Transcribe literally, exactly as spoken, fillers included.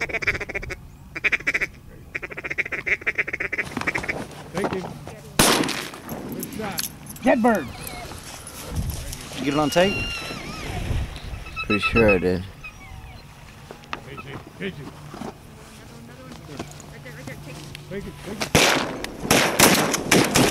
Thank you. Good shot. Dead bird. Did you get it on tape? Pretty sure I did. Casey, Casey. Right there, right there. Take it. Take it, take it.